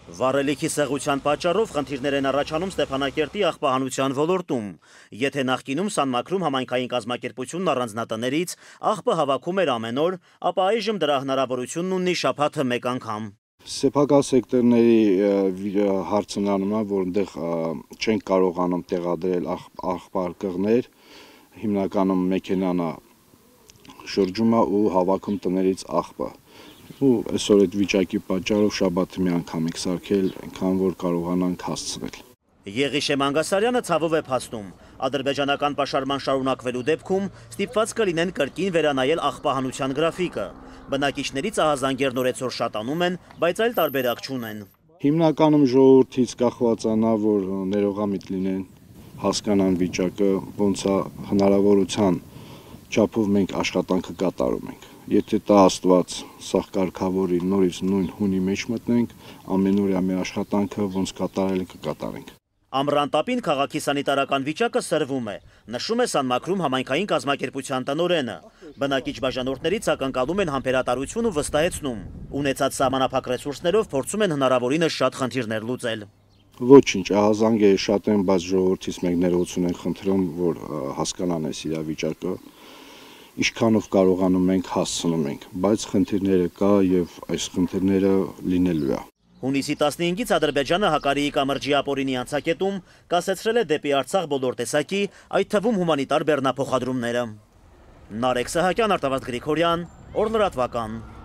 Վառելիքի սեղության պատճառով խնդիրներ են առաջանում Ստեփանակերտի աղբահանության ոլորտում։ Եթե նախկինում Սանմակրում համայնքային կազմակերպությունն առանձնատներից աղբը հավաքում էր ամեն օր, ապա այժմ դրա հնարավորությունն ունի շաբաթը մեկ անգամ։ Սեփական սեկտորների հարցն անում է, որտեղ չեն կարողանում տեղադրել աղբարկղներ, հիմնականում մեքենան է շրջում է ու հավաքում տներից աղբը։ Ու այսօր այդ վիճակի պատճառով շաբաթը մի անգամ ենք սարքել, այնքան որ կարողանանք հասցնել։ Եղիշե Մանգասարյանը ցավով է փաստում, ադրբեջանական պաշարման շարունակվելու դեպքում ստիպված կլինեն կրկին վերանայել աղբահանության գրաֆիկը։ Բնակիչներից ահազանգերն օրեցօր շատանում են, բայց այլ տարբերակ չունեն։ Հիմնականում ժողովրդից կախված է նա, որ ներողամիտ լինեն, հասկանան վիճակը, ոնց է հնարավորության չափով մենք աշխատանքը կատարում ենք։ Եթե տա Աստված սաղ կարգավորի նորից նույն հունի մեջ մտնենք, ամենօրյա մեր աշխատանքը ոնց կատարել կկատարենք։ Ամռան տապին քաղաքի սանիտարական վիճակը սրվում է, նշում է Սանմակրում համայնքային կազմակերպության տնօրենը։ Բնակիչ բաժանորդներից ակնկալում են համբերատարություն ու վստահեցնում։ Ունեցած սահմանափակ ռեսուրսներով փորձում են հնարավորինս շատ խնդիրներ լուծել։ Ոչինչ, ահազանգերը շատ են, բայց ժողովրդից մենք ներողություն ենք խնդրում, որ հասկանան այս իրավիճակը։ Ինչքանով կարողանում ենք հասցնում ենք, բայց խնդիրները կա եւ այս խնդիրները լինելու է։ Հունիսի 15-ից Ադրբեջանը Հակարիի կամրջի ապօրինի անցակետում կասեցրել է դեպի Արցախ բոլոր տեսակի, այդ թվում հումանիտար բեռնափոխադրումները։ Նարեկ Սահակյան, Արտավազդ Գրիգորյան, Օր լրատվական։